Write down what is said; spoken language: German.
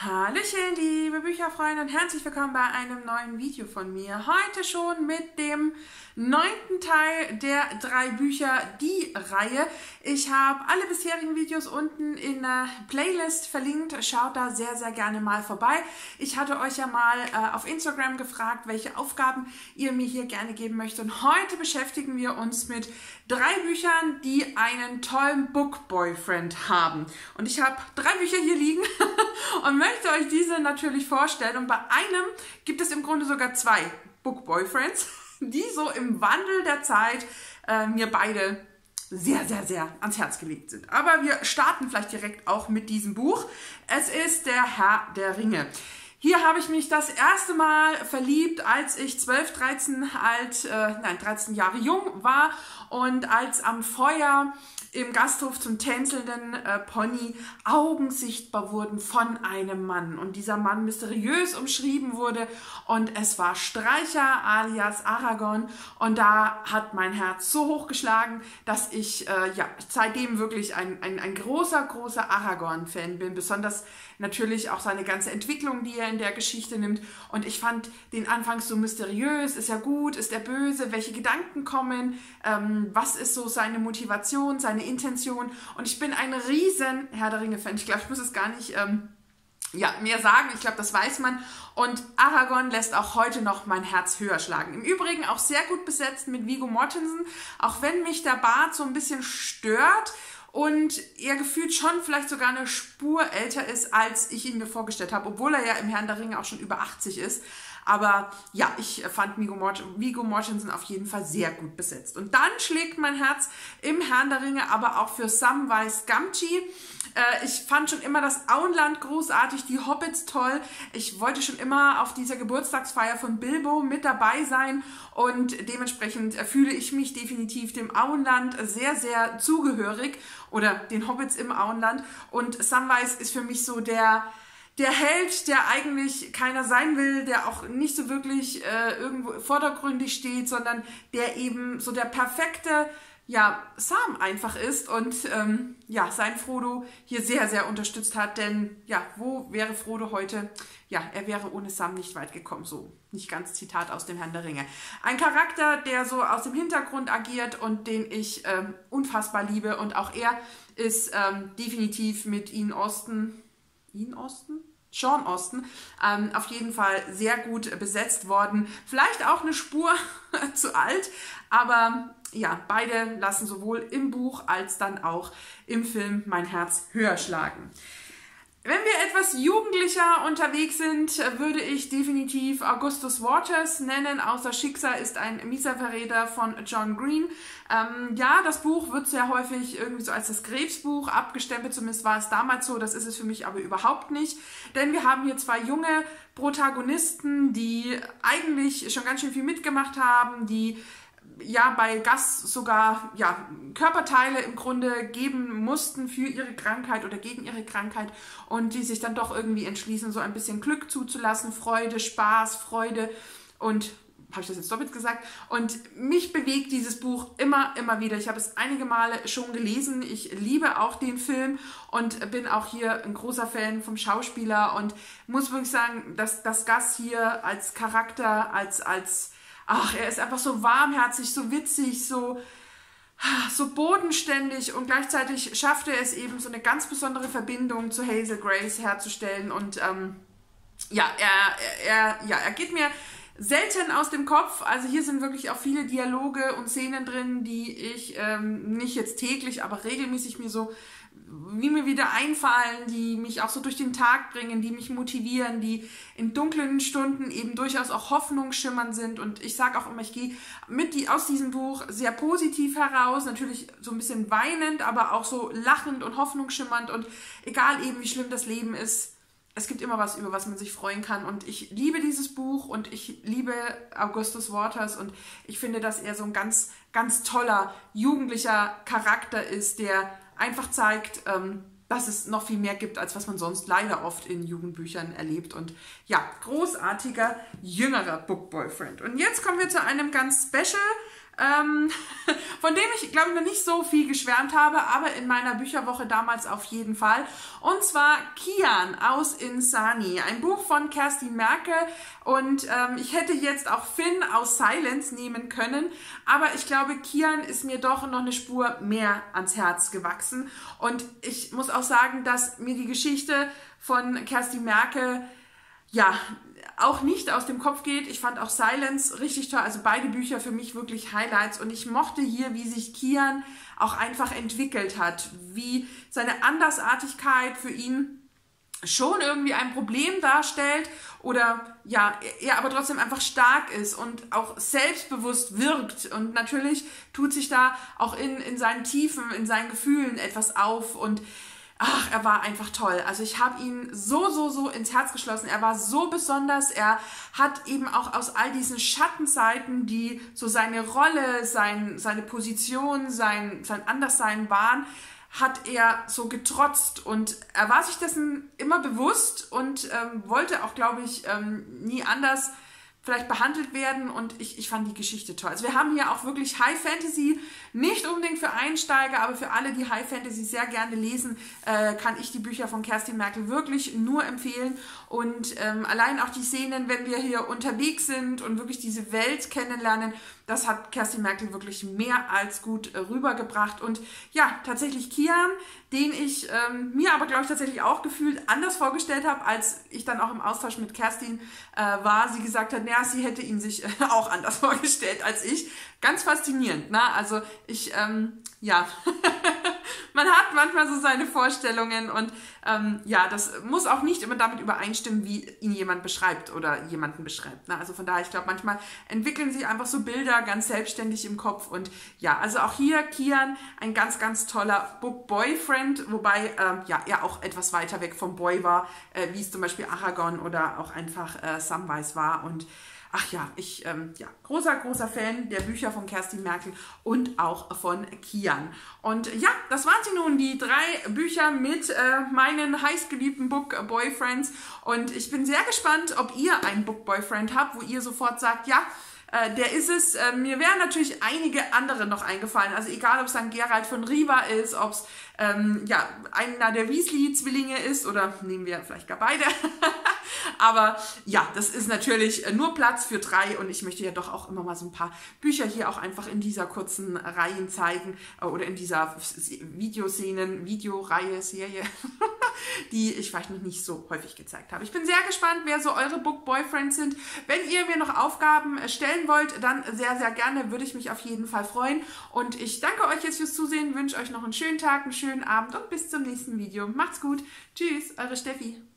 Hallöchen, liebe Bücherfreunde und herzlich willkommen bei einem neuen Video von mir. Heute schon mit dem 9. Teil der 3 Bücher, die Reihe. Ich habe alle bisherigen Videos unten in der Playlist verlinkt. Schaut da sehr, sehr gerne mal vorbei. Ich hatte euch ja mal auf Instagram gefragt, welche Aufgaben ihr mir hier gerne geben möchtet. Und heute beschäftigen wir uns mit 3 Büchern, die einen tollen Book Boyfriend haben. Und ich habe 3 Bücher hier liegen und möchte euch diese natürlich vorstellen. Und bei einem gibt es im Grunde sogar 2 Book Boyfriends, die so im Wandel der Zeit mir beide sehr, sehr, sehr ans Herz gelegt sind. Aber wir starten vielleicht direkt auch mit diesem Buch. Es ist der Herr der Ringe. Hier habe ich mich das erste Mal verliebt, als ich 12, 13 Jahre jung war und als am Feuer im Gasthof zum tänzelnden Pony Augen sichtbar wurden von einem Mann. Und dieser Mann mysteriös umschrieben wurde und es war Streicher alias Aragorn. Und da hat mein Herz so hochgeschlagen, dass ich seitdem wirklich ein großer, großer Aragorn-Fan bin. Besonders natürlich auch seine ganze Entwicklung, die er in der Geschichte nimmt. Und ich fand den anfangs so mysteriös. Ist er gut? Ist er böse? Welche Gedanken kommen? Was ist so seine Motivation, seine Intention? Und ich bin ein riesen Herr der Ringe-Fan. Ich glaube, ich muss es gar nicht mehr sagen. Ich glaube, das weiß man. Und Aragorn lässt auch heute noch mein Herz höher schlagen. Im Übrigen auch sehr gut besetzt mit Viggo Mortensen. Auch wenn mich der Bart so ein bisschen stört und er gefühlt schon vielleicht sogar eine Spur älter ist, als ich ihn mir vorgestellt habe, obwohl er ja im Herrn der Ringe auch schon über 80 ist. Aber ja, ich fand Viggo Mortensen auf jeden Fall sehr gut besetzt. Und dann schlägt mein Herz im Herrn der Ringe aber auch für Samwise Gamgee. Ich fand schon immer das Auenland großartig, die Hobbits toll. Ich wollte schon immer auf dieser Geburtstagsfeier von Bilbo mit dabei sein und dementsprechend fühle ich mich definitiv dem Auenland sehr, sehr zugehörig oder den Hobbits im Auenland. Und Samwise ist für mich so der Held, der eigentlich keiner sein will, der auch nicht so wirklich irgendwo vordergründig steht, sondern der eben so der perfekte Sam einfach ist und sein Frodo hier sehr, sehr unterstützt hat, denn wo wäre Frodo heute? Ja, er wäre ohne Sam nicht weit gekommen, so nicht ganz Zitat aus dem Herrn der Ringe. Ein Charakter, der so aus dem Hintergrund agiert und den ich unfassbar liebe und auch er ist definitiv mit Sean Astin, auf jeden Fall sehr gut besetzt worden. Vielleicht auch eine Spur zu alt, aber ja, beide lassen sowohl im Buch als dann auch im Film mein Herz höher schlagen. Wenn wir etwas jugendlicher unterwegs sind, würde ich definitiv Augustus Waters nennen. Außer Schicksal ist ein mieser Verräter von John Green. Das Buch wird sehr häufig irgendwie so als das Krebsbuch abgestempelt. Zumindest war es damals so. Das ist es für mich aber überhaupt nicht. Denn wir haben hier 2 junge Protagonisten, die eigentlich schon ganz schön viel mitgemacht haben, die bei Gus sogar Körperteile im Grunde geben mussten für ihre Krankheit oder gegen ihre Krankheit und die sich dann doch irgendwie entschließen, so ein bisschen Glück zuzulassen, Freude, Spaß, Freude und, habe ich das jetzt doppelt gesagt? Und mich bewegt dieses Buch immer wieder. Ich habe es einige Male schon gelesen. Ich liebe auch den Film und bin auch hier ein großer Fan vom Schauspieler und muss wirklich sagen, dass Gus hier als Charakter, er ist einfach so warmherzig, so witzig, so bodenständig und gleichzeitig schafft er es eben, so eine ganz besondere Verbindung zu Hazel Grace herzustellen und er geht mir selten aus dem Kopf. Also hier sind wirklich auch viele Dialoge und Szenen drin, die ich nicht jetzt täglich, aber regelmäßig mir wieder einfallen, die mich auch so durch den Tag bringen, die mich motivieren, die in dunklen Stunden eben durchaus auch hoffnungsschimmernd sind. Und ich sage auch immer, ich gehe aus diesem Buch sehr positiv heraus, natürlich so ein bisschen weinend, aber auch so lachend und hoffnungsschimmernd. Und egal eben, wie schlimm das Leben ist, es gibt immer was, über was man sich freuen kann. Und ich liebe dieses Buch und ich liebe Augustus Waters und ich finde, dass er so ein ganz, ganz toller jugendlicher Charakter ist, der einfach zeigt, dass es noch viel mehr gibt, als was man sonst leider oft in Jugendbüchern erlebt. Und ja, großartiger, jüngerer Book Boyfriend. Und jetzt kommen wir zu einem ganz Special von dem ich, glaube ich, noch nicht so viel geschwärmt habe, aber in meiner Bücherwoche damals auf jeden Fall. Und zwar Kian aus Insani, ein Buch von Kerstin Merkel. Und ich hätte jetzt auch Finn aus Silence nehmen können, aber ich glaube, Kian ist mir doch noch eine Spur mehr ans Herz gewachsen. Und ich muss auch sagen, dass mir die Geschichte von Kerstin Merkel, ja, auch nicht aus dem Kopf geht. Ich fand auch Silence richtig toll, also beide Bücher für mich wirklich Highlights und ich mochte hier, wie sich Kian auch einfach entwickelt hat, wie seine Andersartigkeit für ihn schon irgendwie ein Problem darstellt oder ja, er aber trotzdem einfach stark ist und auch selbstbewusst wirkt und natürlich tut sich da auch in seinen Tiefen, in seinen Gefühlen etwas auf und ach, er war einfach toll. Also ich habe ihn so ins Herz geschlossen. Er war so besonders. Er hat eben auch aus all diesen Schattenseiten, die so seine Rolle, seine Position, sein Anderssein waren, hat er so getrotzt. Und er war sich dessen immer bewusst und wollte auch, glaube ich, nie anders vielleicht behandelt werden und ich fand die Geschichte toll. Also wir haben hier auch wirklich High Fantasy, nicht unbedingt für Einsteiger, aber für alle, die High Fantasy sehr gerne lesen, kann ich die Bücher von Kerstin Merkel wirklich nur empfehlen und allein auch die Szenen, wenn wir hier unterwegs sind und wirklich diese Welt kennenlernen, das hat Kerstin Merkel wirklich mehr als gut rübergebracht und ja, tatsächlich Kian, den ich mir aber, glaube ich, tatsächlich auch gefühlt anders vorgestellt habe, als ich dann auch im Austausch mit Kerstin war. Sie gesagt hat, naja, sie hätte ihn sich auch anders vorgestellt als ich. Ganz faszinierend, ne? Also ich, ja, man hat manchmal so seine Vorstellungen und ja, das muss auch nicht immer damit übereinstimmen, wie ihn jemand beschreibt oder jemanden beschreibt. Ne? Also von daher, ich glaube, manchmal entwickeln sich einfach so Bilder ganz selbstständig im Kopf und ja, also auch hier Kian, ein ganz, ganz toller Book-Boyfriend, wobei ja, er auch etwas weiter weg vom Boy war, wie es zum Beispiel Aragon oder auch einfach Samwise war und ach ja, ich ja, großer Fan der Bücher von Kerstin Merkel und auch von Kian. Und ja, das waren sie nun, die 3 Bücher mit meinen heißgeliebten Book Boyfriends. Und ich bin sehr gespannt, ob ihr einen Book Boyfriend habt, wo ihr sofort sagt, ja, der ist es. Mir wären natürlich einige andere noch eingefallen. Also egal, ob es dann Geralt von Riva ist, ob es ja, einer der Weasley-Zwillinge ist oder nehmen wir vielleicht gar beide. Aber ja, das ist natürlich nur Platz für 3 und ich möchte ja doch auch immer mal so ein paar Bücher hier auch einfach in dieser kurzen Reihen zeigen oder in dieser Videoreihe, Serie, die ich vielleicht noch nicht so häufig gezeigt habe. Ich bin sehr gespannt, wer so eure Book Boyfriends sind. Wenn ihr mir noch Aufgaben stellen wollt, dann sehr, sehr gerne, würde ich mich auf jeden Fall freuen. Und ich danke euch jetzt fürs Zusehen, wünsche euch noch einen schönen Tag, einen schönen Abend und bis zum nächsten Video. Macht's gut. Tschüss, eure Steffi.